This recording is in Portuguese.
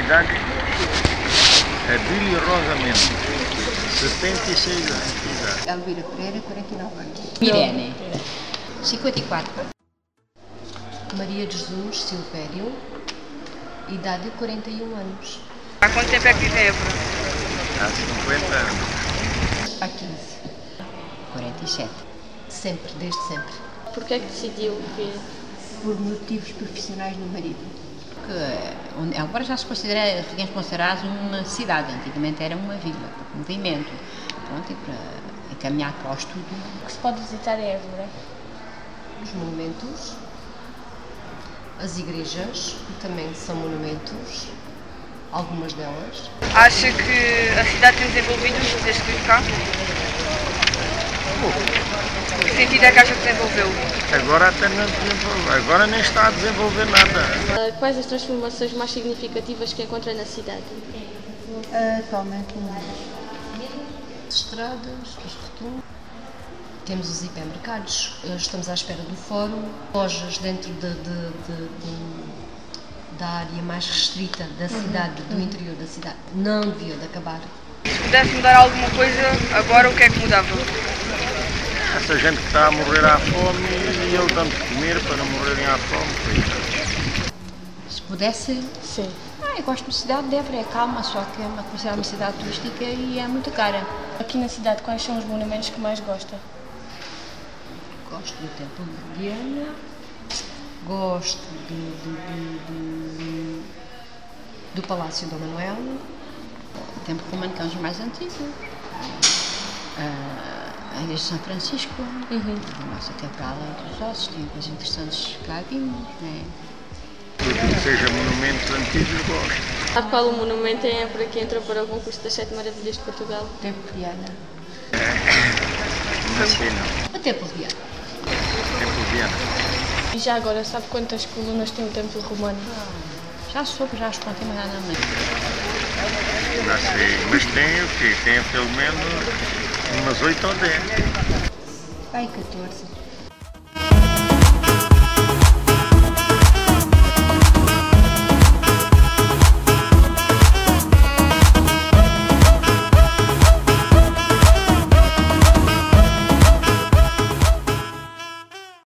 idade é Bílio Rosa Mendes, 76 anos de idade. Elvira Pereira, 49 anos. Irene, 54. Maria de Jesus Silvério, idade 41 anos. Há quanto tempo é que vive em Évora? Há 50 anos. Há 15. 47. Sempre, desde sempre. Porquê é que decidiu vir? Por motivos profissionais do marido. Agora já se considera, podemos considerar uma cidade, antigamente era uma vila, movimento, pronto, e para encaminhar para o estudo. O que se pode visitar em Évora? Os monumentos, as igrejas, que também são monumentos, algumas delas. Acha que a cidade tem desenvolvido desde que vive cá? Que sentido é que acha que desenvolveu? Agora até não desenvolveu, agora nem está a desenvolver nada. Quais as transformações mais significativas que encontra na cidade? Atualmente, as estradas, os rotundos. Temos os hipermercados, estamos à espera do fórum, lojas dentro da área mais restrita da cidade, do interior da cidade. Não devia de acabar. Se pudesse mudar alguma coisa, agora o que é que mudava? Essa gente que está a morrer à fome e eu dando de comer para não morrerem à fome. Se pudesse, Sim. eu gosto de cidade de Évora, é calma, só que é considerada uma cidade turística e é muito cara. Aqui na cidade, quais são os monumentos que mais gosta? Gosto do Templo de Diana, gosto do Palácio Dom Manuel, o Templo Romano, que é um dos mais antigos, a Igreja de São Francisco, a nossa Catedral dos Ossos, tem coisas interessantes que lá vimos, né? Tudo que seja monumentos antigos gosto. Sabe qual o monumento em Évora que entra para o concurso das 7 Maravilhas de Portugal? Templo de Diana. Não sei não. O Templo de Diana. Templo de Diana. E já agora, sabe quantas colunas tem o Templo Romano? Já soube, já os contei, mas nada mais. Não sei, mas tem o quê? Tem pelo menos umas 8 ou 10. Vai 14.